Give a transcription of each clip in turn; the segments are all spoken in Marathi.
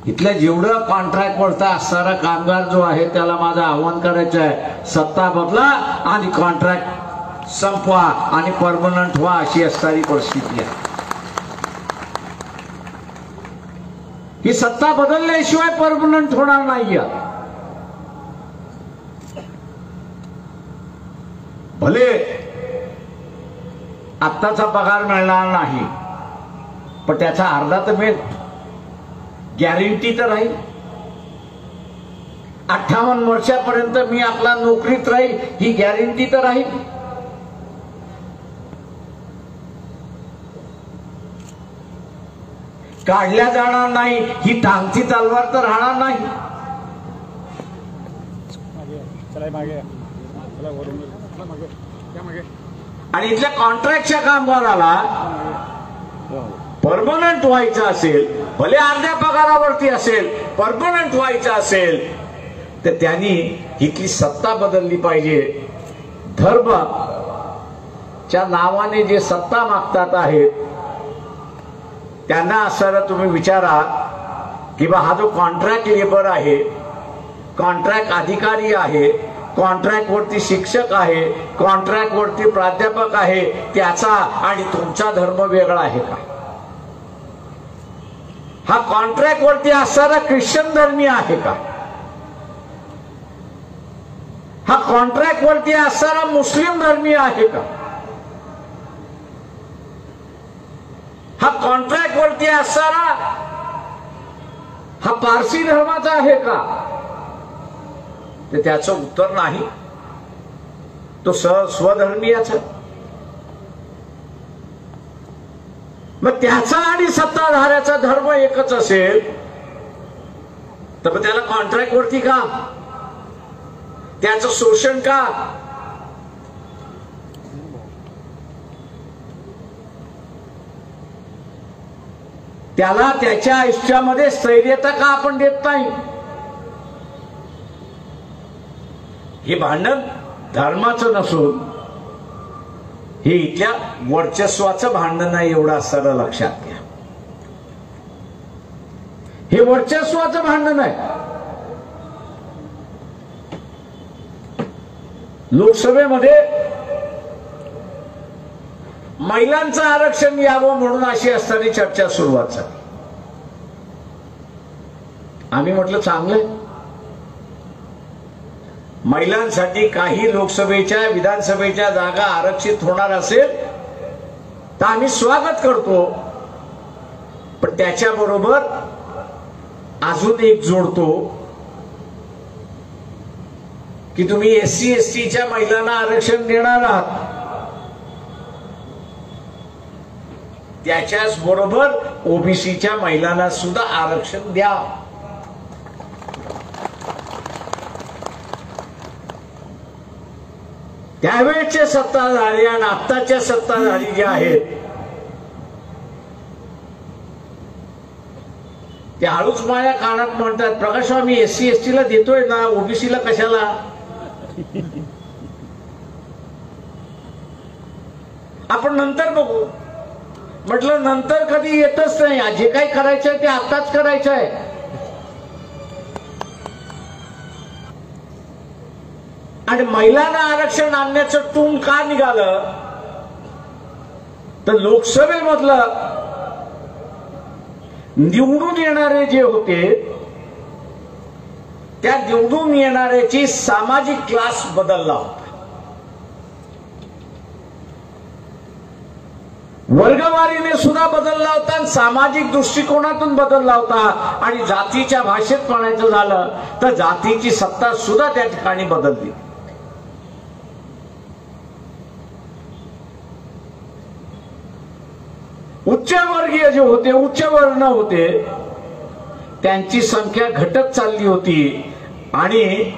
इथल्या जेवढं कॉन्ट्रॅक्ट वरता असणारा कामगार जो आहे त्याला माझं आव्हान करायचं आहे, सत्ता बदला आणि कॉन्ट्रॅक्ट संपवा आणि परमनंट व्हा, अशी असणारी परिस्थिती आहे. ही सत्ता बदलल्याशिवाय परमनंट होणार नाही. भले आत्ताचा पगार मिळणार नाही, पण त्याचा अर्धा तर मिळेल, गॅरंटी तर राहील. 58 वर्षापर्यंत मी आपला नोकरीत राहील ही गॅरंटी तर राहील. काढल्या जाणार नाही ही टांगती तलवार तर राहणार नाही. आणि इथल्या कॉन्ट्रॅक्टच्या कामगाराला परमनंट व्हायचं असेल, भले अर्ध्या पगारावरती असेल, परमनंट व्हायचं असेल तर त्यांनी इथली सत्ता बदलली पाहिजे. धर्मच्या नावाने जे सत्ता मागतात आहेत त्यांना असं तुम्ही विचारा की बा हा जो कॉन्ट्रॅक्ट लेबर आहे, कॉन्ट्रॅक्ट अधिकारी आहे, कॉन्ट्रॅक्ट वरती शिक्षक आहे, कॉन्ट्रॅक्ट वरती प्राध्यापक आहे, त्याचा आणि तुमचा धर्म वेगळा आहे का? हा कॉन्ट्रॅक्ट वरती असणारा ख्रिश्चन धर्मीय आहे का? हा कॉन्ट्रॅक्ट वरती असणारा मुस्लिम धर्मीय आहे का? हा कॉन्ट्रॅक्ट वरती असणारा हा पारसी धर्माचा आहे का? तर त्याचं उत्तर नाही. तो स्वधर्मीयाचा. मग त्याचा आणि सत्ताधाऱ्याचा धर्म एकच असेल तर मग त्याला कॉन्ट्रॅक्ट वरती का? त्याचं शोषण का? त्याला त्याच्या आयुष्यामध्ये स्थैर्यता का आपण देत नाही? हे भांडण धर्माचं नसून हे इथल्या वर्चस्वाचं भांडण आहे, एवढं असताना लक्षात घ्या. हे वर्चस्वाचं भांडण आहे. लोकसभेमध्ये महिलांचं आरक्षण यावं म्हणून अशी असताना चर्चा सुरुवात झाली. आम्ही म्हटलं चांगलंय, महिलांसाठी काही लोकसभेच्या विधानसभेच्या जागा आरक्षित होणार असेल तर आम्ही स्वागत करतो. पण त्याच्याबरोबर अजून एक जोडतो की तुम्ही SC STच्या महिलांना आरक्षण देणार आहात, त्याच्याच बरोबर OBCच्या महिलांना सुद्धा आरक्षण द्या. त्यावेळेचे सत्ताधारी आणि आत्ताच्या सत्ताधारी जे आहेत ते हळूच माझ्या कानात म्हणतात, प्रकाश आम्ही SC STला देतोय ना, OBCला कशाला? आपण नंतर बघू. म्हटलं नंतर कधी येतच नाही, जे काही करायचंय ते आताच करायचं आहे. आणि महिलांना आरक्षण आणण्याचं टूम का निघालं तर लोकसभेमधलं निवडून येणारे जे होते त्या निवडून येणाऱ्याची सामाजिक क्लास बदलला होता, वर्गवारीने सुद्धा बदलला होता आणि सामाजिक दृष्टिकोनातून बदलला होता. आणि जातीच्या भाषेत म्हणायचं झालं तर जातीची सत्ता सुद्धा त्या ठिकाणी बदलली. उच्चवर्गीय जे होते, उच्च वर्ण होते, त्यांची संख्या घटत चालली होती आणि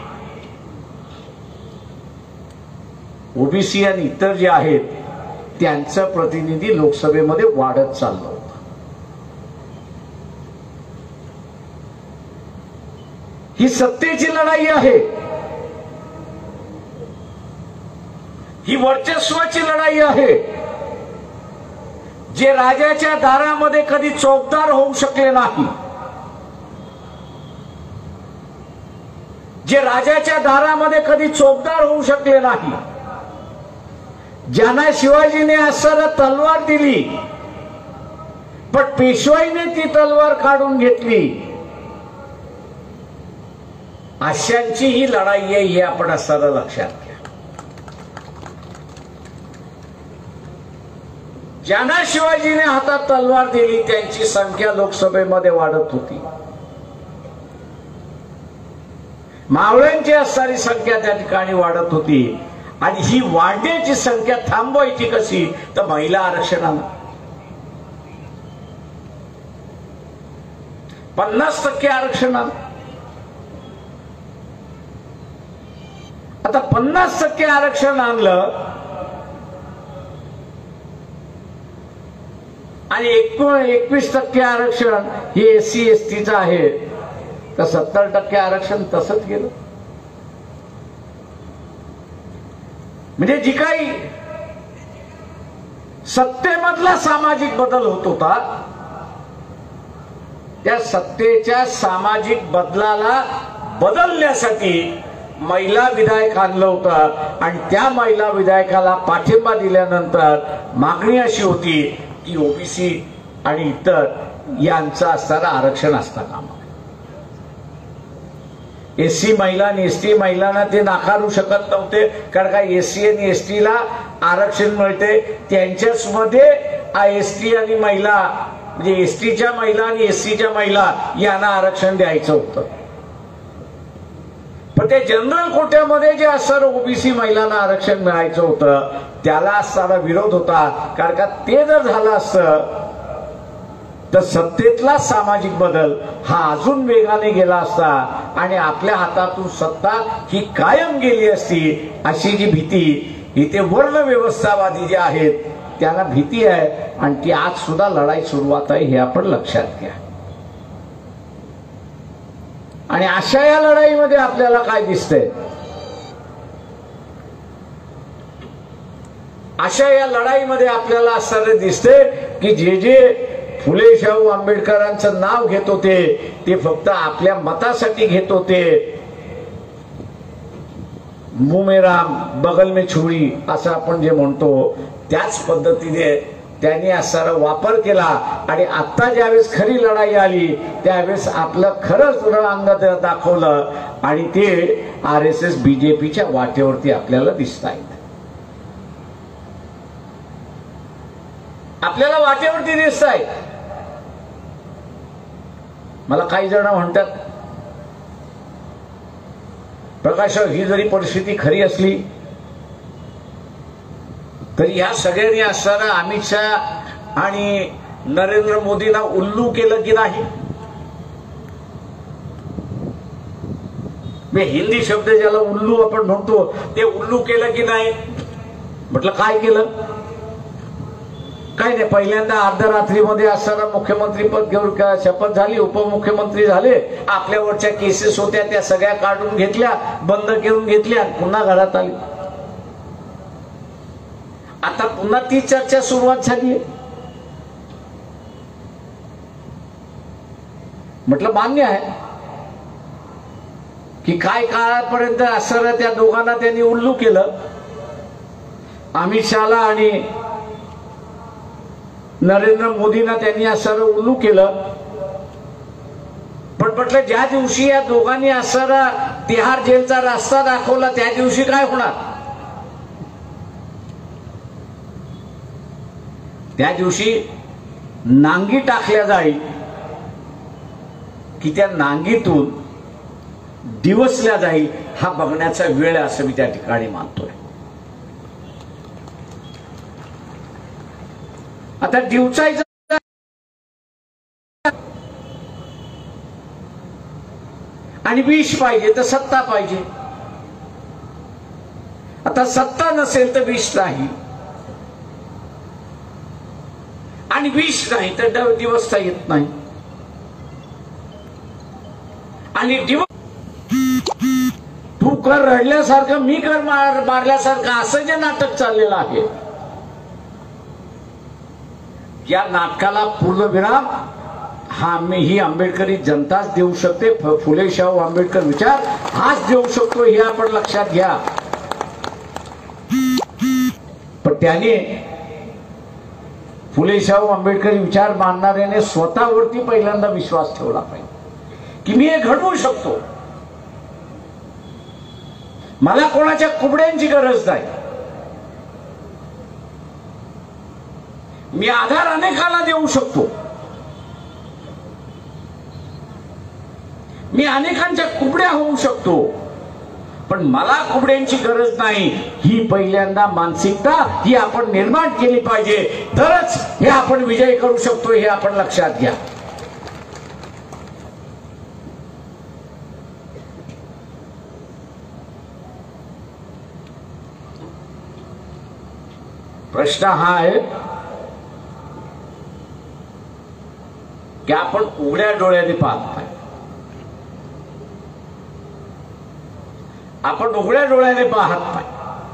OBC आणि इतर जे आहेत त्यांचं प्रतिनिधी लोकसभेमध्ये वाढत चाललं होतं. ही सत्तेची लढाई आहे, ही वर्चस्वाची लढाई आहे. जे राजाच्या दारामध्ये कधी चौकदार होऊ शकले नाही जे राजाच्या दारामध्ये कधी चोपदार होऊ शकले नाही, ज्यांना शिवाजीने असताना तलवार दिली पण पेशवाईने ती तलवार काढून घेतली, अशांची ही लढाई आहे हे आपण असताना लक्षात घ्या. ज्यांना शिवाजीने हातात तलवार दिली त्यांची संख्या लोकसभेमध्ये वाढत होती, मावळ्यांची असणारी संख्या त्या ठिकाणी वाढत होती. आणि ही वाढण्याची संख्या थांबवायची कशी? तर महिला आरक्षणानं 50% आरक्षणानं. आता 50% आरक्षण आणलं आणि 21% आरक्षण हे एससी एसटीचं आहे, तर 70% आरक्षण तसंच गेलं. म्हणजे जी काही सत्तेमधला सामाजिक बदल होत होता त्या सत्तेच्या सामाजिक बदलाला बदलण्यासाठी महिला विधायक आणलं होतं आणि त्या महिला विधायकाला पाठिंबा दिल्यानंतर मागणी अशी होती की ओबीसी आणि इतर यांचं असणारं आरक्षण असता कामा. एससी महिला आणि एसटी महिलांना ते नाकारू शकत नव्हते, कारण का एससी आणि एसटीला आरक्षण मिळते, त्यांच्याच मध्ये एसटी आणि महिला म्हणजे एसटीच्या महिला आणि एससीच्या महिला यांना आरक्षण द्यायचं होतं. पण ते जनरल कोट्यामध्ये जे असणारं ओबीसी महिलांना आरक्षण मिळायचं होतं त्याला असणारा विरोध होता, कारण का ते जर झालं असतं तर सत्तेतला सामाजिक बदल हा अजून वेगाने गेला असता आणि आपल्या हातातून सत्ता ही कायम गेली असती, अशी जी भीती इथे वर्ण व्यवस्थावादी जे आहेत त्यांना भीती आहे. आणि ती आज सुद्धा लढाई सुरुवात आहे हे आपण लक्षात घ्या. आणि अशा या लढाईमध्ये आपल्याला काय दिसतंय? अशा या लढाईमध्ये आपल्याला असं दिसतंय की जे जे फुले शाहू आंबेडकरांचं नाव घेत होते ते फक्त आपल्या मतासाठी घेत होते. मुंह में राम बगल में छुरी असं आपण जे म्हणतो त्याच पद्धतीने त्यांनी असा वापर केला. आणि आता ज्यावेळेस खरी लढाई आली त्यावेळेस आपलं खरंच अंग दाखवलं आणि ते RSS बीजेपीच्या वाटेवरती आपल्याला दिसत आहेत. आपल्याला वाटेवरती दिसत आहेत. मला काही जण म्हणतात प्रकाश ही जरी परिस्थिती खरी असली तरी या सगळ्यांनी असताना अमित शाह आणि नरेंद्र मोदींना उल्लू केलं की नाही? मी हिंदी शब्द ज्याला उल्लू आपण म्हणतो ते उल्लू केलं की नाही? म्हटलं काय केलं? काय नाही, पहिल्यांदा अर्धरात्रीमध्ये असताना मुख्यमंत्री पद घेऊन शपथ झाली, उपमुख्यमंत्री झाले, आपल्यावरच्या केसेस होत्या त्या सगळ्या काढून घेतल्या, बंद करून घेतल्या, पुन्हा घरात आली. आता पुन्हा ती चर्चा सुरुवात झाली. म्हटलं मान्य आहे की काय काळापर्यंत असणाऱ्या त्या दोघांना त्यांनी उल्लू केलं, अमित शहाला आणि नरेंद्र मोदींना त्यांनी असं उल्लू केलं. पण म्हटलं ज्या दिवशी या दोघांनी असणारा तिहार जेलचा रस्ता दाखवला त्या दिवशी काय होणार? त्या दिवशी नांगी टाकल्या जाईल की त्या नांगीतून दिवसल्या जाईल हा बघण्याचा वेळ आहे असं मी त्या ठिकाणी मानतोय. आता दिवसायचं आणि विष पाहिजे तर सत्ता पाहिजे. आता सत्ता नसेल तर विष नाही आणि विष नाही तर दिवसता येत नाही. आणि तू कर रडल्यासारखं मी कर मारल्यासारखं असं जे नाटक चाललेलं आहे या नाटकाला पूर्णविराम हा ही आंबेडकरी जनताच देऊ शकते, फुले शाहू आंबेडकर विचार हाच देऊ शकतो, हे आपण लक्षात घ्या. पण त्याने फुले शाहू आंबेडकरी विचार मानणाऱ्याने स्वतःवरती पहिल्यांदा विश्वास ठेवला पाहिजे की मी हे घडवू शकतो. मला कोणाच्या कुबड्यांची गरज नाही. मी आधार अनेकाला देऊ शकतो. मी अनेकांच्या कुबड्या होऊ शकतो. पण मला कुबड्यांची गरज नाही, ही पहिल्यांदा मानसिकता ही आपण निर्माण केली पाहिजे. तरच हे आपण विजय करू शकतो, हे आपण लक्षात घ्या. प्रश्न हा आहे की आपण उघड्या डोळ्याने पाहत नाही. आपण उघड्या डोळ्याने पाहत नाही.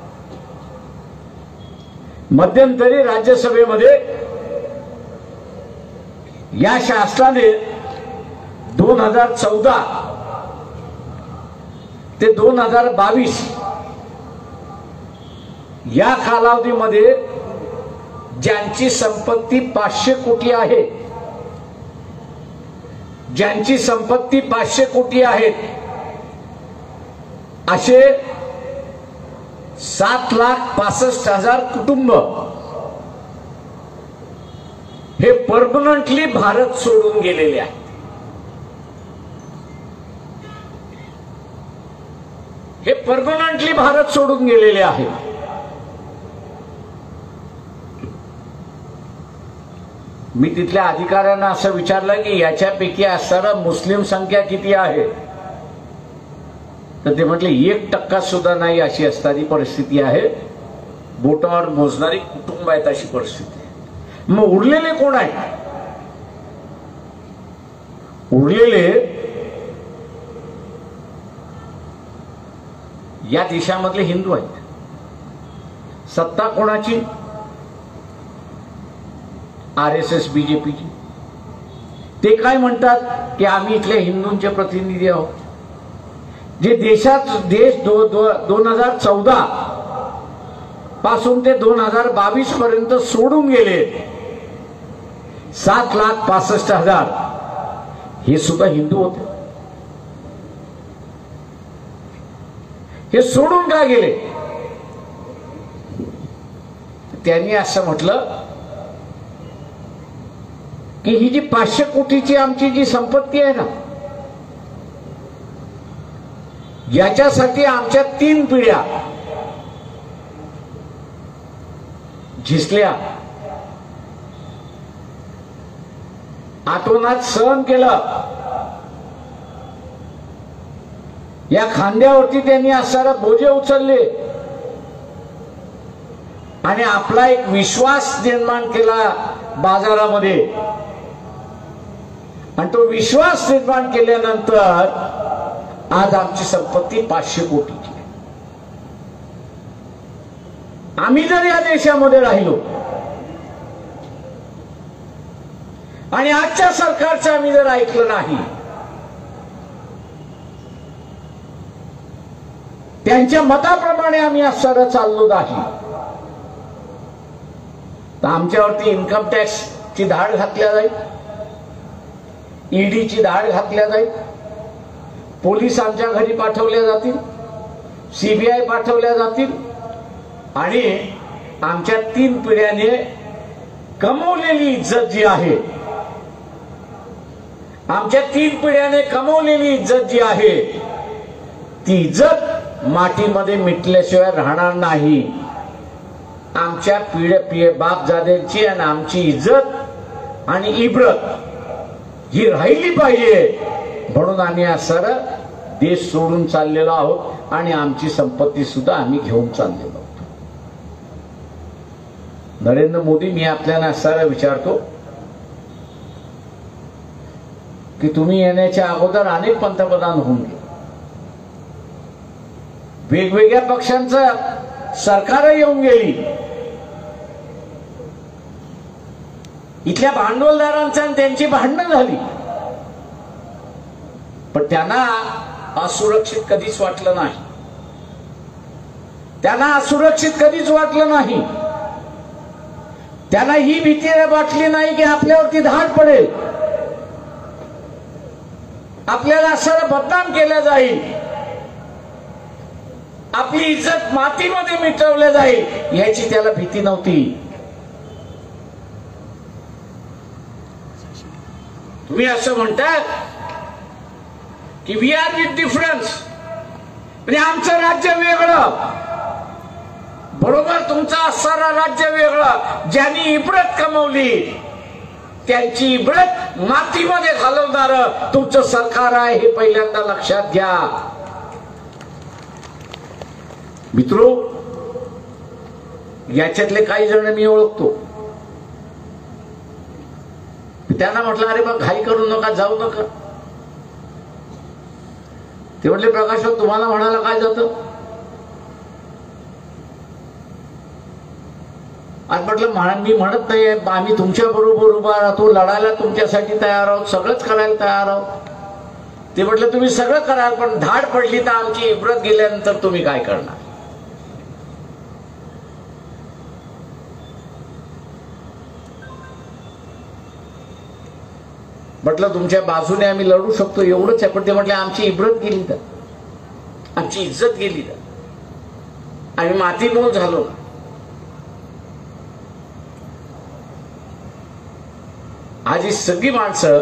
मध्यंतरी राज्यसभेमध्ये या शासनाने 2014 ते 2022 या कालावधीमध्ये ज्यांची संपत्ती 500 कोटी आहे, ज्यांची संपत्ती 500 कोटी आहेत, असे 7,65,000 कुटुंब हे परमनंटली भारत सोडून गेलेले आहेत. हे परमनंटली भारत सोडून गेलेले आहेत. मी तिथल्या अधिकाऱ्यांना असं विचारलं की याच्यापैकी असणारा मुस्लिम संख्या किती आहे, तर ते म्हटले 1% सुद्धा नाही अशी असणारी परिस्थिती आहे. बोटावर मोजणारी कुटुंब आहेत अशी परिस्थिती आहे. मग उरलेले कोण आहे? उरलेले या देशामधले हिंदू आहेत. सत्ता कोणाची? RSS BJPची. ते काय म्हणतात की आम्ही इथल्या हिंदूंचे प्रतिनिधी आहोत. जे देश 2014 पासून ते 2022 पर्यंत सोडून गेले 7,65,000 हे सुद्धा हिंदू होते. हे सोडून का गेले? त्यांनी असं म्हटलं की ही जी 500 कोटीची आमची जी संपत्ती आहे ना, याच्यासाठी आमच्या 3 पिढ्या झिजल्या, आतोनात सहन केलं. या खांद्यावरती त्यांनी असणारे बोजे उचलले आणि आपला एक विश्वास निर्माण केला बाजारामध्ये. आणि तो विश्वास निर्माण केल्यानंतर आज आमची संपत्ती 500 कोटीची आहे. आम्ही जर या देशामध्ये राहिलो आणि आजच्या सरकारचं आम्ही जर ऐकलं नाही, त्यांच्या मताप्रमाणे आम्ही असं चाललो नाही, तर आमच्यावरती इन्कम टॅक्सची धाड घातल्या जाईल, ईडीची धाड घातल्या जाईल, पोलीस आमच्या घरी पाठवल्या जातील, CBI पाठवल्या जातील आणि आमच्या 3 पिढ्याने कमवलेली इज्जत जी आहे, आमच्या 3 पिढ्याने कमवलेली इज्जत जी आहे, ती इज्जत मातीमध्ये मिटल्याशिवाय राहणार नाही. आमच्या पिढ्या बापजाद्यांची आणि आमची इज्जत आणि इब्रत ही राहिली पाहिजे, म्हणून आम्ही असं देश सोडून चाललेलो आहोत आणि आमची संपत्ती सुद्धा आम्ही घेऊन चाललेलो आहोत. नरेंद्र मोदी, मी आपल्याला असं विचारतो की तुम्ही येण्याच्या अगोदर अनेक पंतप्रधान होऊन गेले, वेगवेगळ्या पक्षांचं सरकार येऊन गेली, इथल्या भांडवलदारांचा आणि त्यांची भांडणं झाली, पण त्यांना असुरक्षित कधीच वाटलं नाही. त्यांना असुरक्षित कधीच वाटलं नाही. त्यांना ही भीती वाटली नाही की आपल्यावरती धाड पडेल, आपल्याला असं बदनाम केलं जाईल, आपली इज्जत मातीमध्ये मिटवली जाईल, याची त्याला भीती नव्हती. तुम्ही असं म्हणतात की वी आर विथ डिफरन्स, म्हणजे आमचं राज्य वेगळं. बरोबर, तुमचं असणारं राज्य वेगळं. ज्यांनी इब्रत कमवली त्यांची इब्रत मातीमध्ये घालवणार तुमचं सरकार आहे, हे पहिल्यांदा लक्षात घ्या. मित्रो, याच्यातले काही जण मी ओळखतो. त्यांना म्हटलं, अरे बा घाई करू नका, जाऊ नका. ते म्हटले, प्रकाशराव तुम्हाला म्हणायला काय जातं? आज म्हटलं, मी म्हणत नाही, आम्ही तुमच्या बरोबर उभा राहतो, लढायला तुमच्यासाठी तयार आहोत, सगळंच करायला तयार आहोत. ते म्हटलं, तुम्ही सगळं कराल, पण धाड पडली तर आमची इब्रत गेल्यानंतर तुम्ही काय करणार? म्हटलं, तुमच्या बाजूने आम्ही लढू शकतो एवढंच आहे, पण ते म्हटले आमची इब्रत गेली तर, आमची इज्जत गेली तर, आम्ही मातीमोल झालो. आज ही सगळी माणसं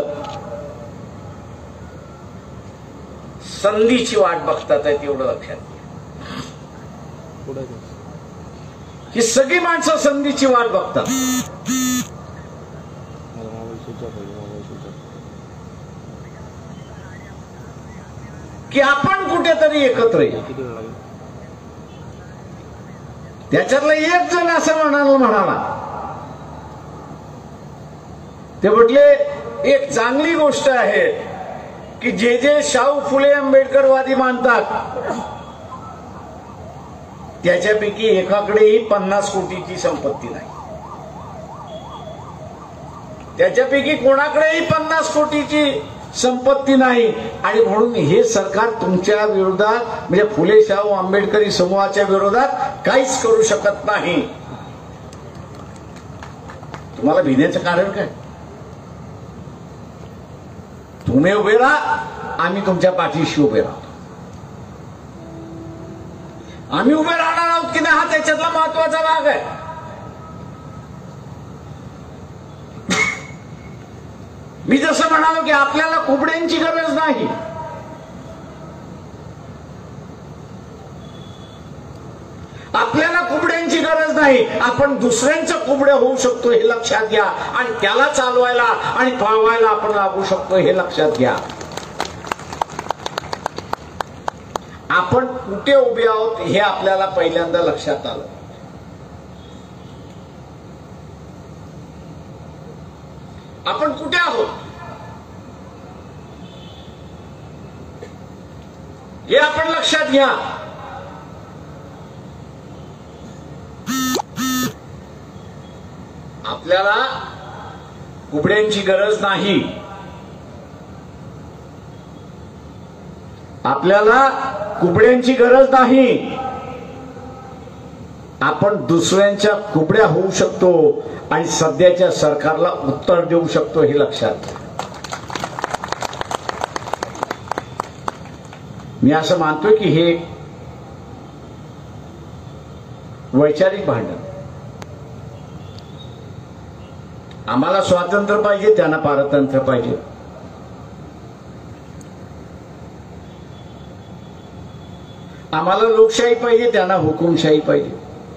संधीची वाट बघतात आहेत, एवढं लक्षात घ्या. ही सगळी माणसं संधीची वाट बघतात की आपण कुठेतरी एकत्र येऊ. त्याच्यातला एक जण असं म्हणाला, ते म्हटले एक चांगली गोष्ट आहे की जे शाहू फुले आंबेडकरवादी मानतात त्याच्यापैकी एकाकडेही 50 कोटीची संपत्ती नाही, त्याच्यापैकी कोणाकडेही 50 कोटीची संपत्ती नाही. आणि म्हणून हे सरकार तुमच्या विरोधात, म्हणजे फुले शाहू आंबेडकरी समूहाच्या विरोधात काहीच करू शकत नाही. तुम्हाला भिण्याचं कारण काय? तुम्ही उभे राहा, आम्ही तुमच्या पाठीशी उभे राहतो. आम्ही उभे राहणार आहोत की नाही हा त्याच्यातला महत्वाचा भाग आहे. मी जसं म्हणालो की आपल्याला कुबड्यांची गरज नाही, आपल्याला कुबड्यांची गरज नाही. आपण दुसऱ्यांचं कुबडे होऊ शकतो हे लक्षात घ्या, आणि त्याला चालवायला आणि पळवायला आपण लागू शकतो हे लक्षात घ्या. आपण कुठे उभे आहोत हे आपल्याला पहिल्यांदा लक्षात आलं. आपण कुठे आहोत हे आपण लक्षात घ्या. आपल्याला कुबड्यांची गरज नाही, आपल्याला कुबड्यांची गरज नाही. आपण दुसऱ्यांच्या कुबड्या होऊ शकतो आणि सध्याच्या सरकारला उत्तर देऊ शकतो हे लक्षात घ्या. मी असं मानतोय की हे वैचारिक भांडण. आम्हाला स्वातंत्र्य पाहिजे, त्यांना पारतंत्र्य पाहिजे. आम्हाला लोकशाही पाहिजे, त्यांना हुकुमशाही पाहिजे.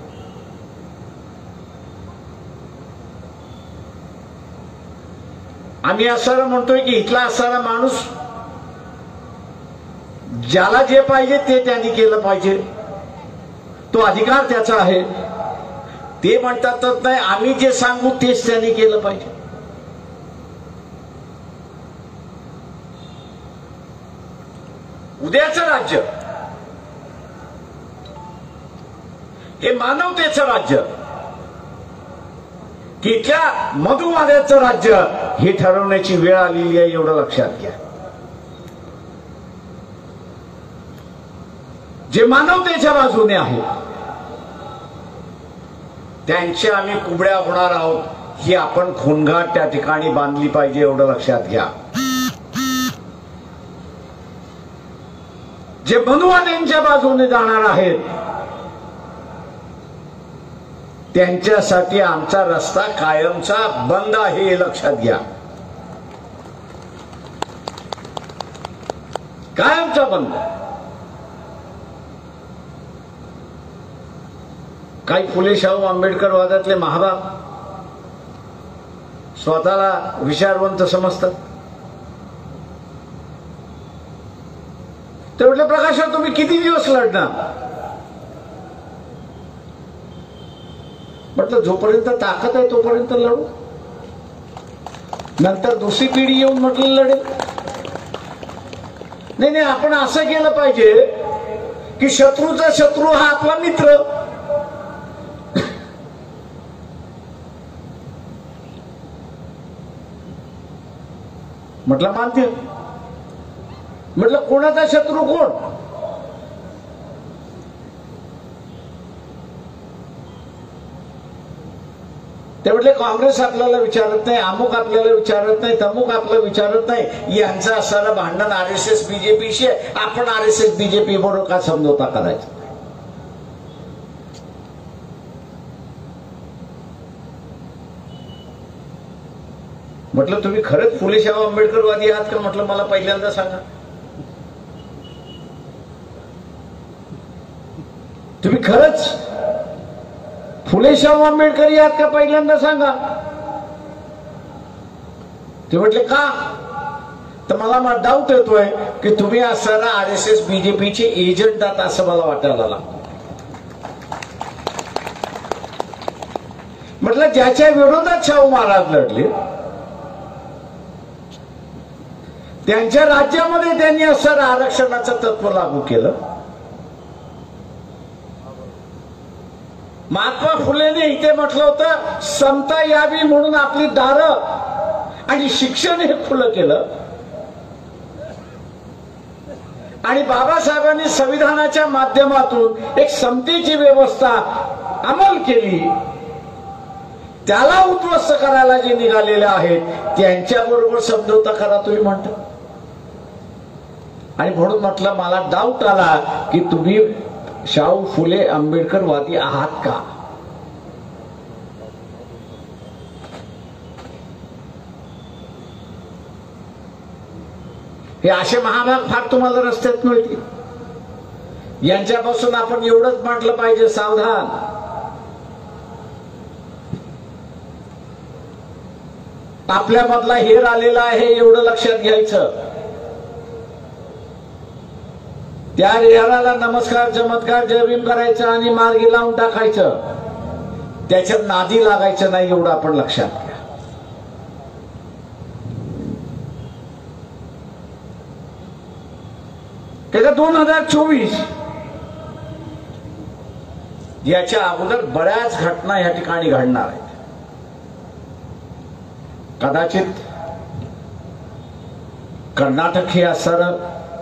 आम्ही असं म्हणतोय की इथला असणारा माणूस ज्याला जे पाहिजे ते त्यांनी केलं पाहिजे, तो अधिकार त्याचा आहे. ते म्हणतातच नाही, आम्ही जे सांगू तेच त्यांनी केलं पाहिजे. उद्याचं राज्य हे मानवतेचं राज्य, की त्या मधुवाद्याचं राज्य हे ठरवण्याची वेळ आलेली आहे, एवढं लक्षात घ्या. जे मानवतेच्या बाजूने आहेत त्यांच्या आम्ही कुबड्या होणार आहोत, ही आपण खूणगाठ त्या ठिकाणी बांधली पाहिजे, एवढं लक्षात घ्या. जे मनुवाद्यांच्या बाजूने जाणार आहेत त्यांच्यासाठी आमचा रस्ता कायमचा बंद आहे, हे लक्षात घ्या. कायमचा बंद. काही फुले शाहू आंबेडकर वादातले महाभाग स्वतःला विचारवंत समजतात. तेवढ्या प्रकाशात तुम्ही किती दिवस लढणार? म्हटलं जोपर्यंत ताकद आहे तोपर्यंत लढू, नंतर दुसरी पिढी येऊन म्हटलं लढेल. नाही नाही, आपण असं केलं पाहिजे की शत्रूचा शत्रू हा आपला मित्र. म्हटलं मान्य. म्हटलं कोणाचा शत्रू कोण? ते म्हटले काँग्रेस आपल्याला विचारत नाही, अमुक आपल्याला विचारत नाही, तमुक आपल्याला विचारत नाही. यांचं असणारं भांडण आरएसएस बीजेपीशी आहे, आपण आरएसएस बीजेपी बरोबर का समझोता करायचा? म्हटलं तुम्ही खरंच फुले शाहू आंबेडकरवादी आहात का? म्हटलं मला पहिल्यांदा सांगा. तुम्ही खरंच फुले शाहू आंबेडकरी आहात का? पहिल्यांदा सांगा. ते म्हटले का? तर मला डाऊट येतोय की तुम्ही असणारा आरएसएस बीजेपीचे एजंट आहात असं मला वाटायला लागलं. म्हटलं ज्याच्या विरोधात शाहू महाराज लढले त्यांच्या राज्यामध्ये त्यांनी असणारं आरक्षणाचं तत्व लागू केलं. महात्मा फुलेने इथे म्हटलं होतं समता यावी म्हणून आपली दारं आणि शिक्षण हे खुलं केलं. आणि बाबासाहेबांनी संविधानाच्या माध्यमातून एक समतेची व्यवस्था अंमल केली. त्याला उद्ध्वस्त करायला जे निघालेले आहेत त्यांच्याबरोबर समझोता करा तुम्ही म्हणता. आणि म्हणून म्हटलं मला डाऊट आला की तुम्ही शाहू फुले आंबेडकरवादी आहात का? हे असे महाभाग फार तुम्हाला रस्त्यात मिळतील. यांच्यापासून आपण एवढंच म्हटलं पाहिजे सावधान. आपल्यामधला हेर आलेला आहे एवढं लक्षात घ्यायचं. त्या हेराला नमस्कार चमत्कार जय भीम करायचं आणि मार्गी लावून टाकायचं. त्याच्यात नादी लागायचं नाही एवढं आपण लक्षात घ्या. त्याच्या 2024 याच्या अगोदर बऱ्याच घटना या ठिकाणी घडणार आहेत. कदाचित कर्नाटक हे असं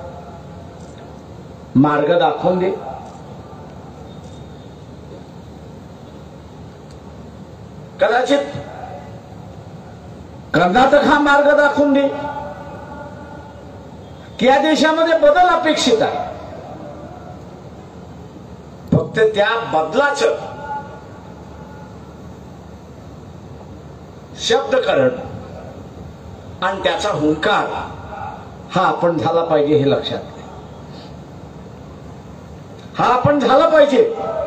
मार्ग दाखवून दे. कदाचित कर्नाटक हा मार्ग दाखवून दे की या देशामध्ये बदल अपेक्षित आहे. फक्त त्या बदलाचं शब्दकरण आणि त्याचा हुंकार हा आपण झाला पाहिजे हे लक्षात घ्या. हा आपण झाला पाहिजे.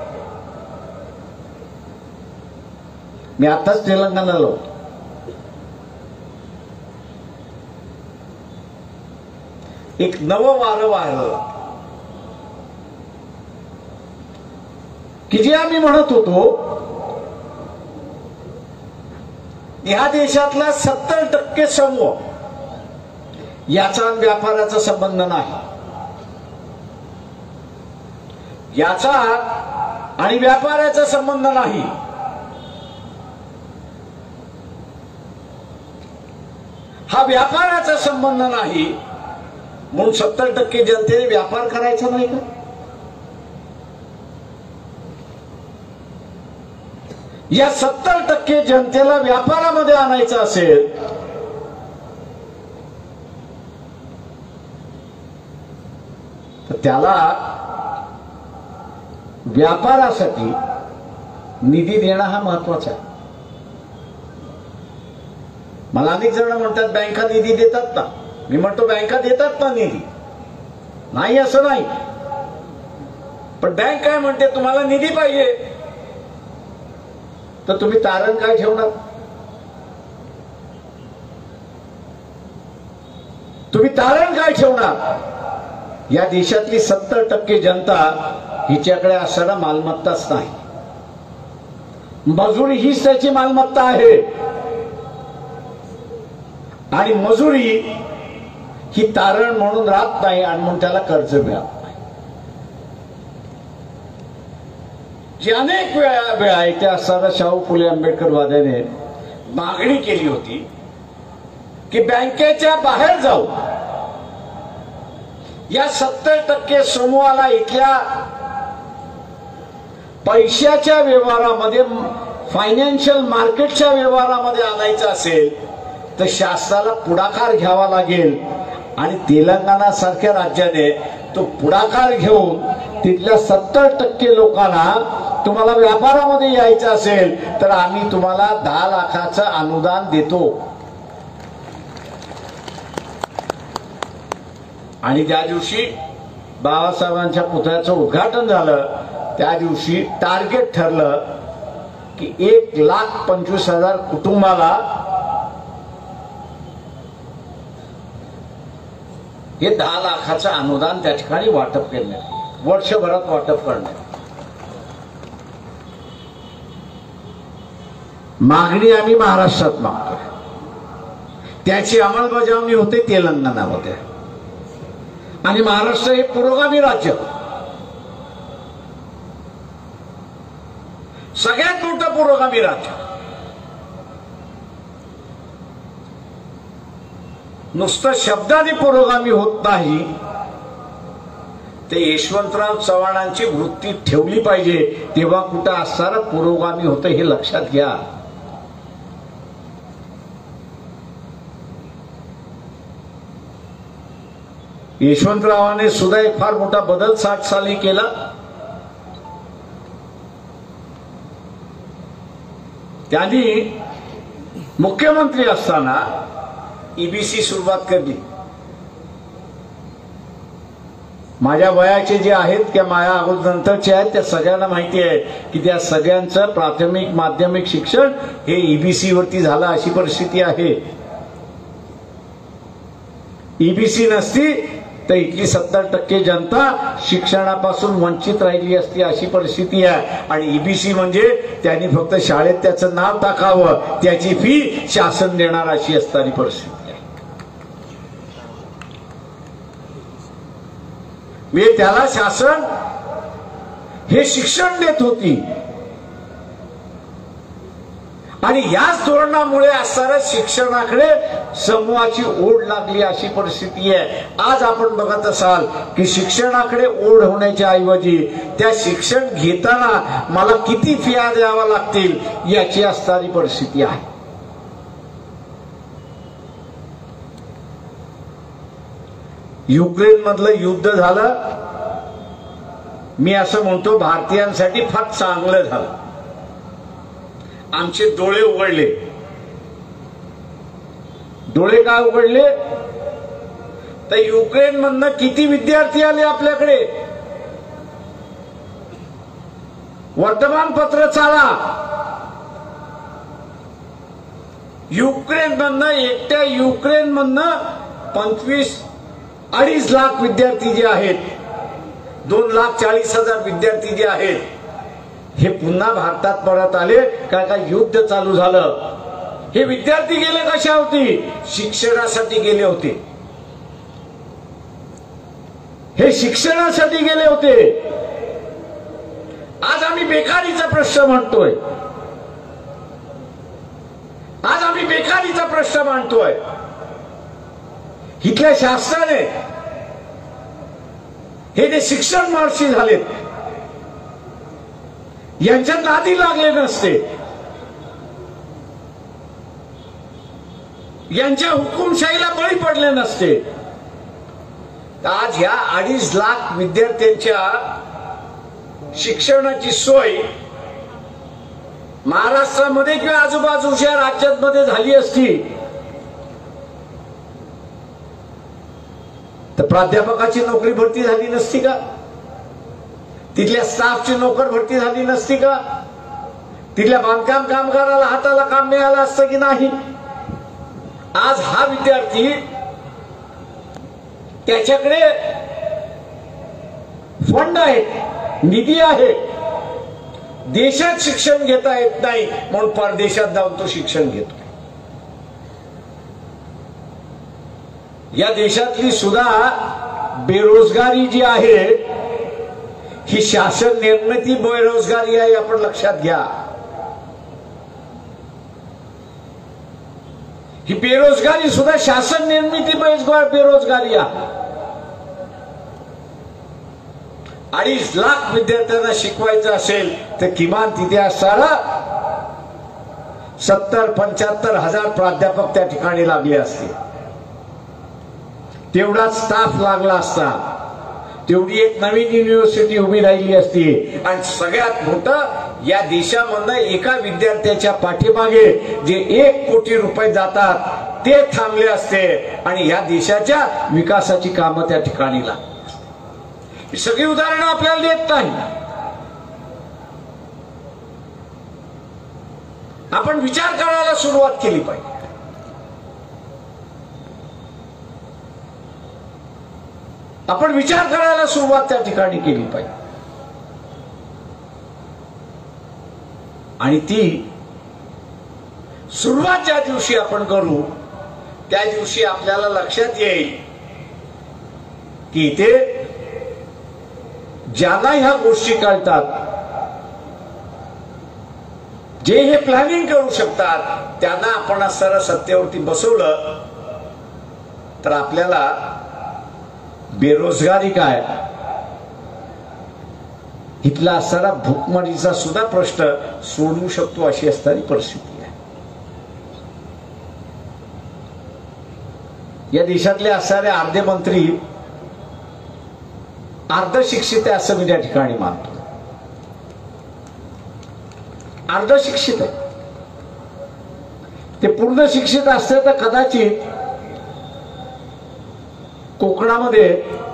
मी आताच तेलंगणाला होतो. एक नवं वारं वारलं की जे आम्ही म्हणत होतो ह्या देशातला 70% समूह याचा व्यापाराचा संबंध नाही. याचा आणि व्यापाराचा संबंध नाही. हा व्यापाराचा संबंध नाही म्हणून 70% जनतेने व्यापार करायचा नाही का? या 70% जनतेला व्यापारामध्ये आणायचं असेल तर त्याला व्यापारासाठी निधी देणं हा महत्वाचा आहे. मला अनेक जण म्हणतात बँका निधी देतात ना. मी म्हणतो बँका देतात ना निधी, नाही असं नाही, पण बँक काय म्हणते तुम्हाला निधी पाहिजे तर तुम्ही तारण काय ठेवणार? तुम्ही तारण काय ठेवणार? या देशातली 70% जनता हिच्याकडे असणारा मालमत्ताच नाही. मजुरी हीच त्याची मालमत्ता आहे आणि मजुरी ही तारण म्हणून राहत नाही आणि म्हणून त्याला कर्ज मिळत नाही. जी अनेक वेळा इथे असताना शाहू फुले आंबेडकर वाद्याने मागणी केली होती की बँकेच्या बाहेर जाऊ या 70% समूहाला इथल्या पैशाच्या व्यवहारामध्ये, फायनान्शियल मार्केटच्या व्यवहारामध्ये आणायचं असेल तर शासनाला पुढाकार घ्यावा लागेल आणि तेलंगणा सारख्या राज्याने तो पुढाकार घेऊन तिथल्या 70% लोकांना तुम्हाला व्यापारामध्ये यायचं असेल तर आम्ही तुम्हाला 10 लाखाचं अनुदान देतो. आणि ज्या दिवशी बाबासाहेबांच्या पुतळ्याचं उद्घाटन झालं त्या दिवशी टार्गेट ठरलं की 1,25,000 कुटुंबाला हे 10 लाखाचं अनुदान त्या ठिकाणी वाटप करण्यात, वर्षभरात वाटप करण्यात. मागणी आम्ही महाराष्ट्रात मागतोय, त्याची अंमलबजावणी होते तेलंगणामध्ये. आणि महाराष्ट्र हे पुरोगामी राज्य, सगळ्यात मोठं पुरोगामी राज्य. नुसतं शब्दाने पुरोगामी होत नाही, ते यशवंतराव चव्हाणांची वृत्ती ठेवली पाहिजे तेव्हा कुठं असणारा पुरोगामी होतं हे लक्षात घ्या. यशवंतरावाने सुद्धा एक फार मोठा बदल 60 साली केला. त्यांनी मुख्यमंत्री असताना ईबीसी सुरुवात केली. माझ्या वयाचे जे आहेत किंवा माझ्या अगोदर नंतरचे आहेत त्या सगळ्यांना माहिती आहे की त्या सगळ्यांचं प्राथमिक माध्यमिक शिक्षण हे ईबीसी वरती झालं, अशी परिस्थिती आहे. ईबीसी नसती तर इथली 70% जनता शिक्षणापासून वंचित राहिली असती, अशी परिस्थिती आहे. आणि ईबीसी म्हणजे त्यांनी फक्त शाळेत त्याचं नाव टाकावं, त्याची फी शासन देणार अशी असणारी परिस्थिती आहे. म्हणजे त्याला शासन हे शिक्षण देत होती आणि याच धोरणामुळे असणाऱ्या शिक्षणाकडे समूहाची ओढ लागली, अशी परिस्थिती आहे. आज आपण बघत असाल की शिक्षणाकडे ओढ होण्याच्या ऐवजी त्या शिक्षण घेताना मला किती फिया द्यावा लागतील याची असणारी परिस्थिती आहे. युक्रेन मधलं युद्ध झालं, मी असं म्हणतो भारतीयांसाठी फार चांगलं झालं. आमचे डोळे उघडले. डोळे काय उघडले तर युक्रेन मधनं किती विद्यार्थी आले आपल्याकडे. वर्तमानपत्र चाला, युक्रेन मधनं, एकट्या युक्रेन मधनं 25-2.5 लाख विद्यार्थी जे आहेत, 2,40,000 विद्यार्थी जे आहेत, हे पुन्हा भारतात परत आले. का युद्ध चालू झालं. हे विद्यार्थी गेले कशावरती? शिक्षणासाठी गेले होते. हे शिक्षणासाठी गेले होते. आज आम्ही बेकारीचा प्रश्न म्हणतोय. आज आम्ही बेकारीचा प्रश्न मांडतोय. इथल्या शासनाने हे जे शिक्षण महर्षी झालेत यांच्या नादी लागले नसते, यांच्या हुकुमशाहीला बळी पडले नसते, आज ह्या 2.5 लाख विद्यार्थ्यांच्या शिक्षणाची सोय महाराष्ट्रामध्ये किंवा आजूबाजूच्या राज्यांमध्ये झाली असती तर प्राध्यापकाची नोकरी भरती झाली नसती का? तिथल्या स्टाफची नोकर भरती झाली नसती का? तिथल्या बांधकाम कामगाराला हाताला काम मिळालं असतं की नाही? आज हा विद्यार्थी त्याच्याकडे फंड आहे, निधी आहे, देशात शिक्षण घेता येत नाही म्हणून परदेशात जाऊन तो शिक्षण घेतो. या देशातली सुद्धा बेरोजगारी जी आहे ही शासन निर्मिती बेरोजगारी आहे, आपण लक्षात घ्या. ही बेरोजगारी सुद्धा शासन निर्मिती बेरोजगारी आहे. 2.5 लाख विद्यार्थ्यांना शिकवायचं असेल तर किमान तिथे असणारा 70-75 हजार प्राध्यापक त्या ठिकाणी लागले असते, तेवढा स्टाफ लागला असता, तेवढी एक नवीन युनिव्हर्सिटी उभी राहिली असती. आणि सगळ्यात मोठं या देशामधनं एका विद्यार्थ्याच्या पाठीमागे जे 1 कोटी रुपये जातात ते थांबले असते आणि या देशाच्या विकासाची कामं त्या ठिकाणी लागली. ही सगळी उदाहरणं आपल्याला देत नाही. आपण विचार करायला सुरुवात केली पाहिजे. आपण विचार करायला सुरुवात त्या ठिकाणी केली पाहिजे. आणि ती सुरुवात ज्या दिवशी आपण करू त्या दिवशी आपल्याला लक्षात येईल की इथे ज्यांना ह्या गोष्टी कळतात, जे हे प्लॅनिंग करू शकतात, त्यांना आपण असं सत्तेवरती बसवलं तर आपल्याला बेरोजगारी काय, इथला असणारा भूकमारीचा सुद्धा प्रश्न सोडवू शकतो अशी असणारी परिस्थिती आहे. या देशातले असणारे अर्धे मंत्री अर्ध शिक्षित आहे असं मी त्या ठिकाणी मानतो. अर्ध शिक्षित आहे. ते पूर्ण शिक्षित असते तर कदाचित कोकणामध्ये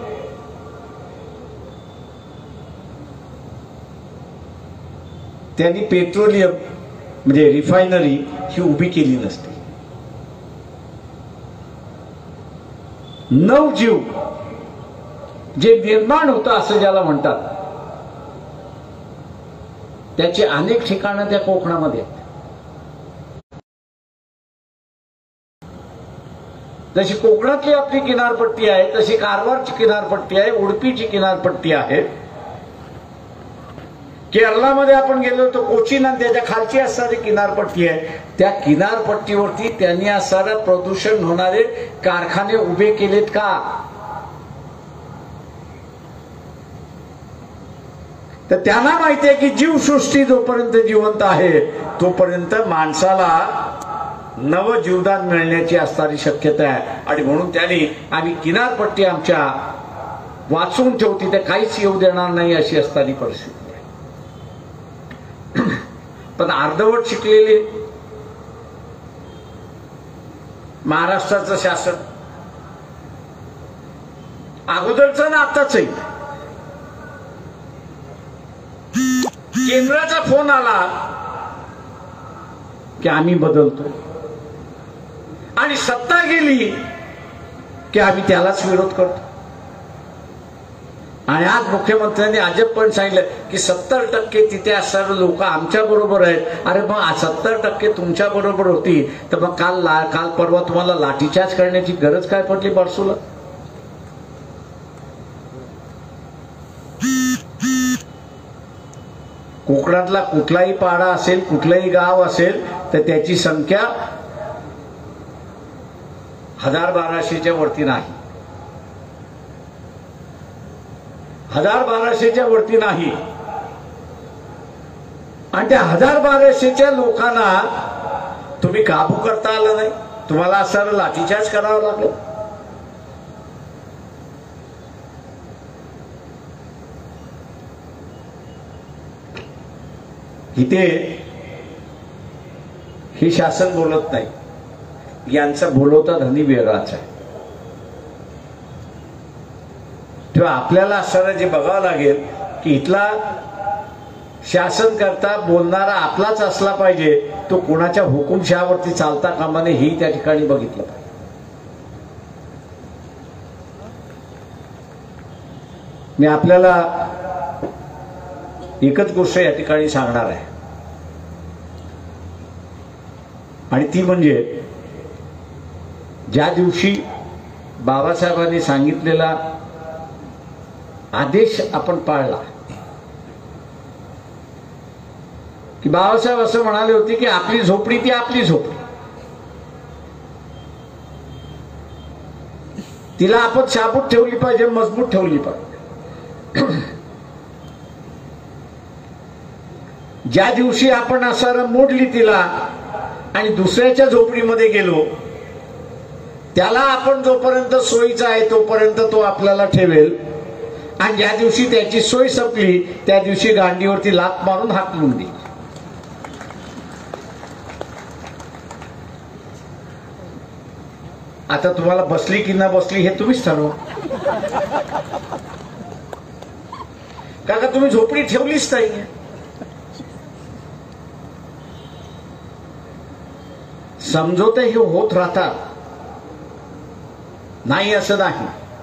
त्यांनी पेट्रोलियम म्हणजे रिफायनरी ही उभी केली नसते. 9 जीव जे निर्माण होतं असं ज्याला म्हणतात त्याचे अनेक ठिकाणं त्या कोकणामध्ये आहेत. जशी कोकणातली आपली किनारपट्टी आहे तशी कारवारची किनारपट्टी आहे, उडपीची किनारपट्टी आहे. केरळामध्ये आपण गेलो तर कोचीन आणि त्याच्या खालची असणारी किनारपट्टी आहे. त्या किनारपट्टीवरती त्यांनी असणारं प्रदूषण होणारे कारखाने उभे केलेत का? तर त्यांना माहिती आहे की जीवसृष्टी जोपर्यंत जिवंत आहे तोपर्यंत माणसाला नवं जीवदान मिळण्याची असणारी शक्यता आहे. आणि म्हणून त्यांनी आम्ही किनारपट्टी आमच्या वाचून ठेवती, तर काहीच येऊ देणार नाही अशी असणारी परिस्थिती आहे. पण अर्धवट शिकलेले महाराष्ट्राचं शासन अगोदरचं ना आताचही केंद्राचा फोन आला की आम्ही बदलतो आणि सत्ता गेली की आम्ही त्यालाच विरोध करतो. आणि आज मुख्यमंत्र्यांनी अजब पण सांगितलं की 70% तिथे असणारे लोक आमच्या बरोबर आहेत. अरे मग 70% तुमच्या बरोबर होती तर मग काल परवा तुम्हाला लाठीचार्ज करण्याची गरज काय पडली बारसूला? कोकणातला कुठलाही पाडा असेल, कुठलंही गाव असेल तर त्याची संख्या 1000-1200च्या वरती नाही, 1000-1200च्या वरती नाही. आणि त्या 1000-1200च्या लोकांना तुम्ही काबू करता आलं नाही, तुम्हाला असं लाठीचार्ज करावा लागला. इथे हे शासन बोलत नाही, यांचा बोलवता धनी वेगळाच आहे. तेव्हा आपल्याला असं जे बघावं लागेल की इथला शासन करता बोलणारा आपलाच असला पाहिजे, तो कोणाच्या हुकुमशहावरती चालता कामा नये, हेही त्या ठिकाणी बघितलं पाहिजे. मी आपल्याला एकच गोष्ट या ठिकाणी सांगणार आहे, आणि ती म्हणजे ज्या दिवशी बाबासाहेबांनी सांगितलेला आदेश आपण पाळला, की बाबासाहेब असं म्हणाले होते की आपली झोपडी ती आपली झोपडी, तिला आपण शाबूत ठेवली पाहिजे, मजबूत ठेवली पाहिजे. ज्या दिवशी आपण असं मोडली तिला आणि दुसऱ्याच्या झोपडीमध्ये गेलो, त्याला आपण जोपर्यंत सोयीचा आहे तोपर्यंत तो आपल्याला ठेवेल, आणि ज्या दिवशी त्याची सोय संपली त्या दिवशी गांडीवरती लाथ मारून हाकलून देईल. आता तुम्हाला बसली की ना बसली हे तुम्हीच ठरवा, का तुम्ही झोपडी ठेवलीच नाही. समझोते हे होत राहतात, नाही असं नाही,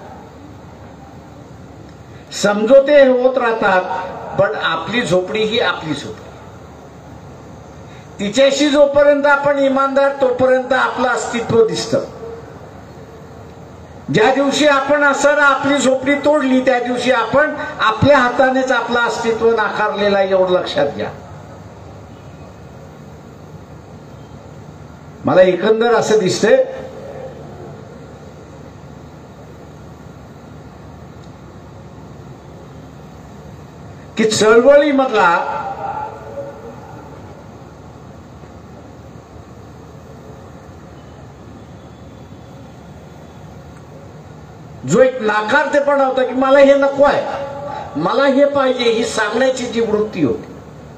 समझोते हे होत राहतात, पण आपली झोपडी ही आपली झोपडी. तिच्याशी जोपर्यंत आपण इमानदार तोपर्यंत आपलं अस्तित्व दिसतं. ज्या दिवशी आपण असं आपली झोपडी तोडली त्या दिवशी आपण आपल्या हातानेच आपलं अस्तित्व नाकारलेलं आहे, एवढं लक्षात घ्या. मला एकंदर असं दिसतंय की चळवळीमधला जो एक नाकारतेपणा होता की मला हे नको आहे, मला हे पाहिजे, ही सांगण्याची जी वृत्ती होती,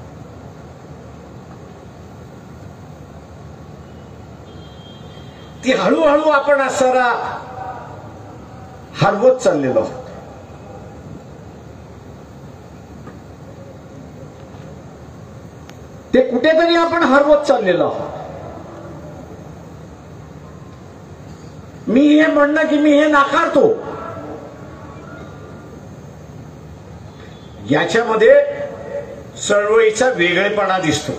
ती हळूहळू आपण असं हरवत चाललेलो आहोत. ते कुठेतरी आपण हरवत चाललेलो आहोत. मी हे म्हणणं की मी हे नाकारतो, याच्यामध्ये चळवळीचा वेगळेपणा दिसतो.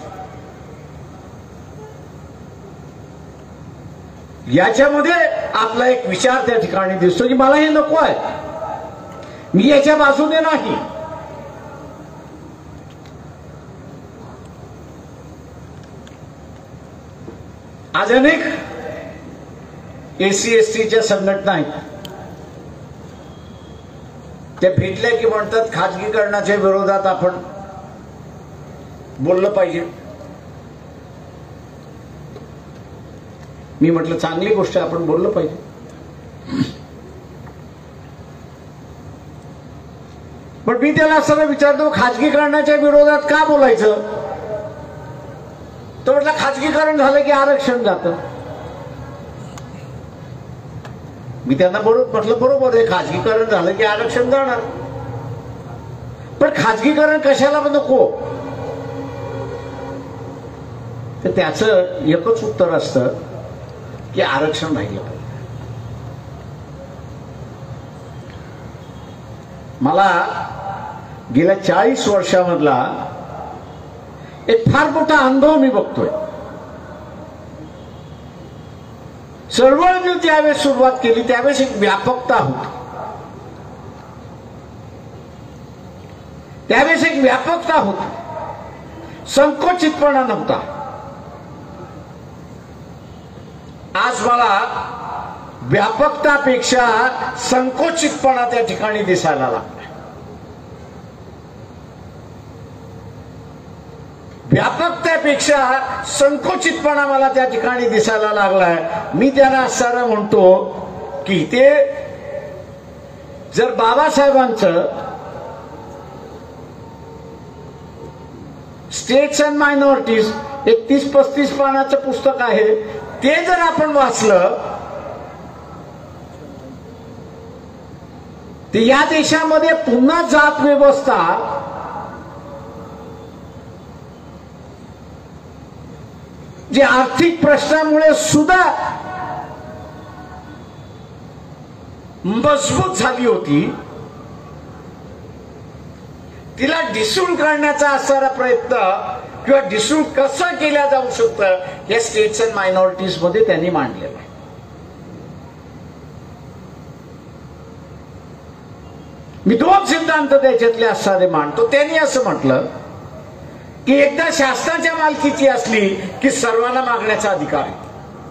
याच्यामध्ये आपला एक विचार त्या ठिकाणी दिसतो की मला हे नको आहे, मी याच्या बाजूने नाही. आज अनेक एसी एसटीच्या संघटना आहेत, ते भेटल्या की म्हणतात खाजगीकरणाच्या विरोधात आपण बोललं पाहिजे. मी म्हटलं चांगली गोष्ट आहे, आपण बोललं पाहिजे. पण मी त्याला असं विचारतो खाजगीकरणाच्या विरोधात का बोलायचं, तो म्हटलं खाजगीकरण झालं की आरक्षण जातं. मी त्यांना म्हटलं बरोबर आहे, खाजगीकरण झालं की आरक्षण जाणार, पण खाजगीकरण कशाला नको. तर त्याचं एकच उत्तर असतं की आरक्षण राहिलं पाहिजे. मला गेल्या 40 वर्षामधला एक फार मोठा अनुभव मी बघतोय. चळवळ मी ज्यावेळेस सुरुवात केली त्यावेळेस एक व्यापकता होती, त्यावेळेस एक व्यापकता होती, संकोचितपणा नव्हता. आज मला व्यापकतापेक्षा संकोचितपणा त्या ठिकाणी दिसायला लागला. व्यापकतेपेक्षा संकोचितपणा मला त्या ठिकाणी दिसायला लागलाय. मी त्यांना असं म्हणतो की ते जर बाबासाहेबांचं स्टेट्स अँड मायनॉरिटीज 31-35 पानाचं पुस्तक आहे, ते जर आपण वाचलं तर या देशामध्ये पुन्हा जात व्यवस्था जी आर्थिक प्रश्नामुळे सुद्धा मजबूत झाली होती, तिला डिसूल करण्याचा असणारा प्रयत्न किंवा डिसूल कसं केला जाऊ शकतं या स्टेट्स अँड मायनॉरिटीज मध्ये त्यांनी मांडलेलं आहे. मी 2 सिद्धांत त्याच्यातले असणारे मांडतो. त्यांनी असं म्हटलं की एकदा शासनाच्या मालकीची असली की सर्वांना मागण्याचा अधिकार आहे.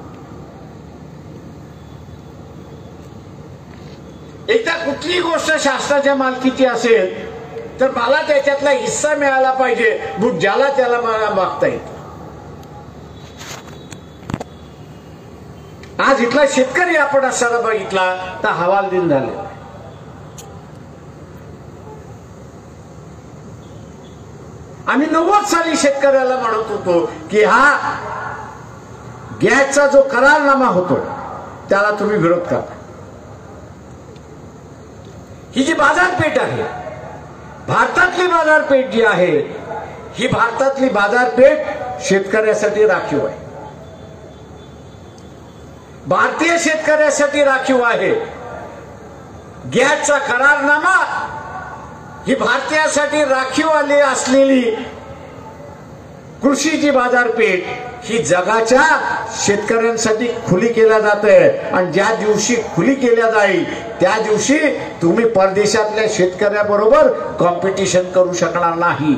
एकदा कुठलीही गोष्ट शासनाच्या मालकीची असेल तर मला त्याच्यातला हिस्सा मिळाला पाहिजे, मग ज्याला त्याला मला मागता येतं. आज इथला शेतकरी आपण असताना बघितला तर हवालदिल झाले. आम्ही 90 साली शेतकऱ्याला म्हणत होतो की हा गॅसचा जो करारनामा होतो त्याला तुम्ही विरोध करा. ही जी बाजारपेठ आहे, भारतातली बाजारपेठ जी आहे, ही भारतातली बाजारपेठ शेतकऱ्यासाठी राखीव आहे, भारतीय शेतकऱ्यासाठी राखीव आहे. गॅसचा करारनामा ही भारतीयासाठी राखीव आली असलेली कृषीची बाजारपेठ ही जगाच्या शेतकऱ्यांसाठी खुली केल्या जाते. आणि ज्या दिवशी खुली केल्या जाईल त्या दिवशी तुम्ही परदेशातल्या शेतकऱ्याबरोबर कॉम्पिटिशन करू शकणार नाही.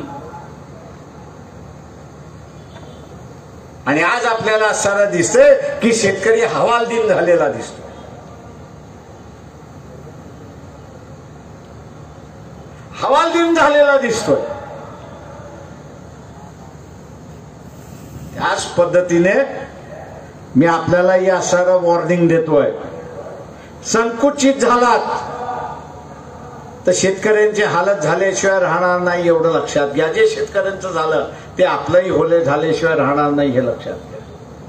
आणि आज आपल्याला असं दिसतंय की शेतकरी हवालदिल झालेला दिसतो. हवालदिल झालेला दिसतोय. त्याच पद्धतीने मी आपल्याला या सारं वॉर्निंग देतोय, संकुचित झालात तर शेतकऱ्यांची हालत झाल्याशिवाय राहणार नाही एवढं लक्षात घ्या. जे शेतकऱ्यांचं झालं ते आपलंही होले झाल्याशिवाय राहणार नाही हे लक्षात घ्या.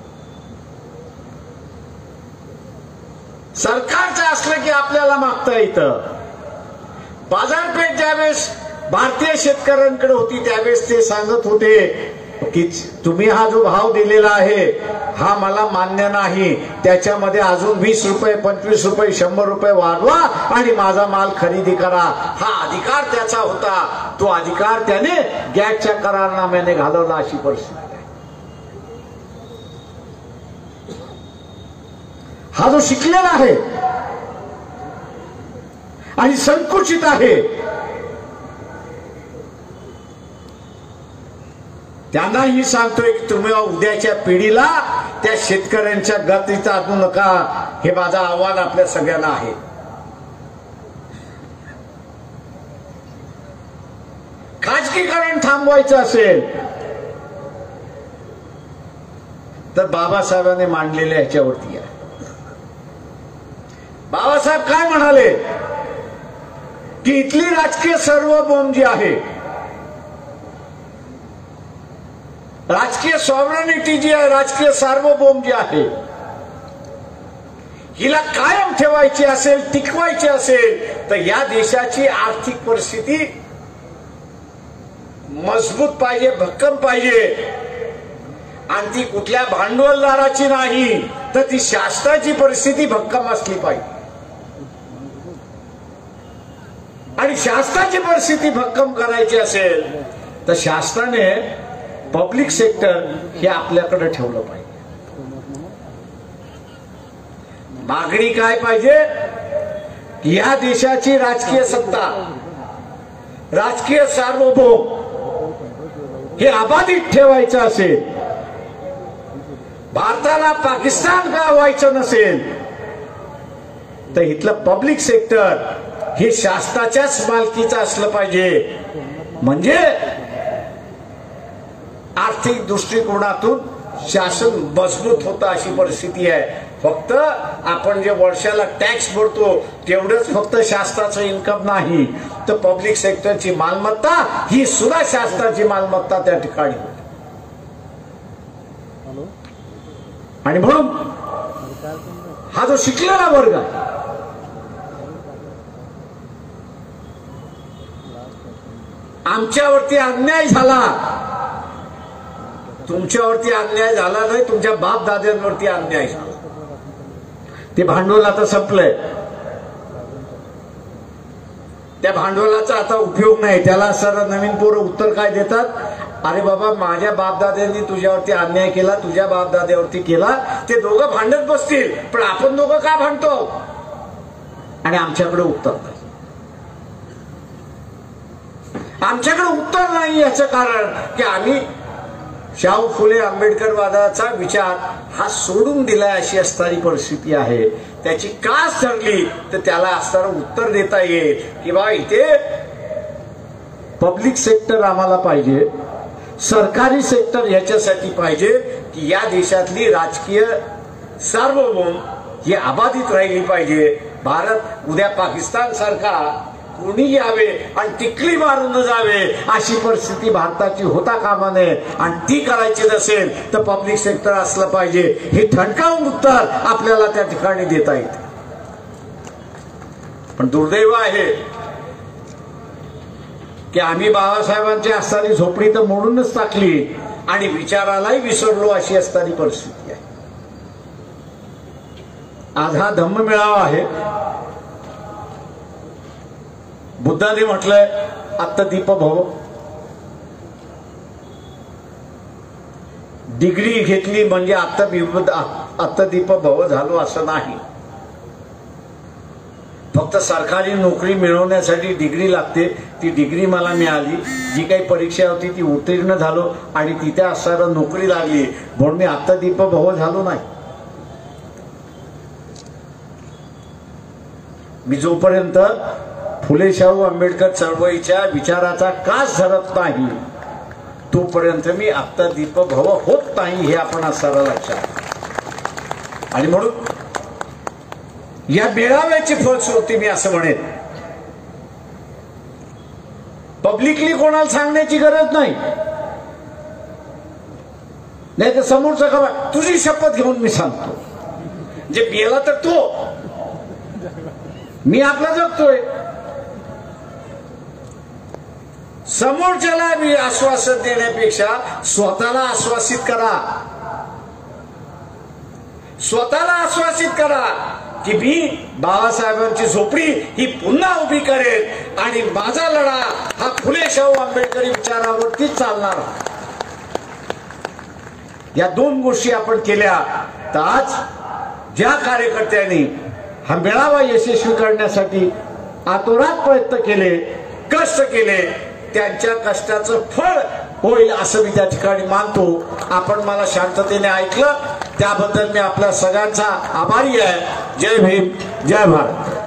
सरकारचं असलं की आपल्याला मागता येतं. बाजारपेठ ज्यावेळेस भारतीय शेतकऱ्यांकडे होती त्यावेळेस ते सांगत होते की तुम्ही हा जो भाव दिलेला आहे हा मला मान्य नाही, त्याच्यामध्ये अजून 20 रुपये 25 रुपये 100 रुपये वाढवा आणि माझा माल खरेदी करा. हा अधिकार त्याचा होता. तो अधिकार त्याने गॅसच्या करारनाम्याने घालवला अशी परिस्थिती आहे. हा जो शिकलेला आहे आणि संकुचित आहे त्यांनाही सांगतोय की तुम्ही उद्याच्या पिढीला त्या शेतकऱ्यांच्या गतीत आणू नका. हे माझं आव्हान आपल्या सगळ्यांना आहे. खाजगीकरण थांबवायचं असेल तर बाबासाहेबांनी मांडलेल्या ह्याच्यावरती आहे. बाबासाहेब काय म्हणाले की इथली राजकीय सार्वभौम जी आहे, राजकीय सॉव्हरेनिटी जी आहे, राजकीय सार्वभौम जी आहे, हिला कायम ठेवायची असेल, टिकवायची असेल तर या देशाची आर्थिक परिस्थिती मजबूत पाहिजे, भक्कम पाहिजे. आणि ती कुठल्या भांडवलदाराची नाही तर ती शासनाची परिस्थिती भक्कम असली पाहिजे. आणि शासनाची परिस्थिती भक्कम करायची असेल तर शासनाने पब्लिक सेक्टर हे आपल्याकडे ठेवलं पाहिजे. मागणी काय पाहिजे की या देशाची राजकीय सत्ता, राजकीय सार्वभौम हे अबाधित ठेवायचं असेल, भारताला पाकिस्तान का व्हायचं नसेल तर इथलं पब्लिक सेक्टर हे शासनाच्याच मालकीचं असलं पाहिजे. म्हणजे आर्थिक दृष्टिकोनातून शासन मजबूत होतं अशी परिस्थिती आहे. फक्त आपण जे वर्षाला टॅक्स भरतो तेवढंच फक्त शासनाचं इन्कम नाही, तर पब्लिक सेक्टरची मालमत्ता ही सुद्धा शासनाची मालमत्ता त्या ठिकाणी. आणि म्हणून हा जो शिकलेला वर्ग आहे, आमच्यावरती अन्याय झाला, तुमच्यावरती अन्याय झाला नाही, तुमच्या बाप दाद्यांवरती अन्याय झाला. ते भांडवल आता संपलंय, त्या भांडवलाचा आता उपयोग नाही. त्याला सर नवीन पोरं उत्तर काय देतात, अरे बाबा माझ्या बापदाद्यांनी तुझ्यावरती अन्याय केला, तुझ्या बापदाद्यावरती केला, ते दोघं भांडत बसतील, पण आपण दोघं का भांडतो. आणि आमच्याकडे उत्तर नाही. आमच्याकडे उत्तर नाही याचं कारण की आम्ही शाहू फुले आंबेडकर वादाचा विचार हा सोडून दिलाय अशी असणारी परिस्थिती आहे. त्याची कास ठरली तर त्याला असणारं उत्तर देता येईल की बा इथे पब्लिक सेक्टर आम्हाला पाहिजे, सरकारी सेक्टर याच्यासाठी पाहिजे की या देशातली राजकीय सार्वभौम ही अबाधित राहिली पाहिजे. भारत उद्या पाकिस्तान सारखा कोणी यावे आणि टिकली मारून न जावे अशी परिस्थिती भारताची होता कामा नये. आणि ती करायची नसेल तर पब्लिक सेक्टर असलं पाहिजे. हे ठणकावून उत्तर आपल्याला त्या ठिकाणी देता येते. पण दुर्दैव आहे की आम्ही बाबासाहेबांची असणारी झोपडी तर मोडूनच टाकली आणि विचारालाही विसरलो अशी असणारी परिस्थिती आहे. आज हा धम्म मेळावा आहे. बुद्धाने म्हटलंय आत्तदीप भव. डिग्री घेतली म्हणजे आत्तदीप भव झालो असं नाही. फक्त सरकारी नोकरी मिळवण्यासाठी डिग्री लागते. ती डिग्री मला मिळाली, जी काही परीक्षा होती ती उत्तीर्ण झालो आणि तिथे असणारा नोकरी लागली म्हणून मी आत्तदीप भव झालो नाही. मी जोपर्यंत फुले शाहू आंबेडकर चळवळीच्या विचाराचा कास धरत नाही तोपर्यंत मी आत्तदीप भव होत नाही, हे आपण असणारा लक्षात. आणि म्हणून या मेळाव्याची फलश्रुती मी असं म्हणेन, पब्लिकली कोणाला सांगण्याची गरज नाही. नाही तर समोरचा का तुझी शपथ घेऊन मी सांगतो, जे गेला तर तो, मी आपला जगतोय. समोरच्याला मी आश्वासन देण्यापेक्षा स्वतःला आश्वासित करा. स्वतःला आश्वासित करा की मी बाबासाहेबांची झोपडी ही पुन्हा उभी करेल आणि माझा लढा हा फुले शाहू आंबेडकरी विचारावरती चालणार. या दोन गोष्टी आपण केल्या तर आज ज्या कार्यकर्त्यांनी हा मेळावा यशस्वी करण्यासाठी आतोरात प्रयत्न केले, कष्ट केले, त्यांच्या कष्टाचं फळ होईल असं मी त्या ठिकाणी मानतो. आपण मला शांततेने ऐकलं त्याबद्दल मी आपल्या सगळ्यांचा आभारी आहे. जय भीम, जय भारत.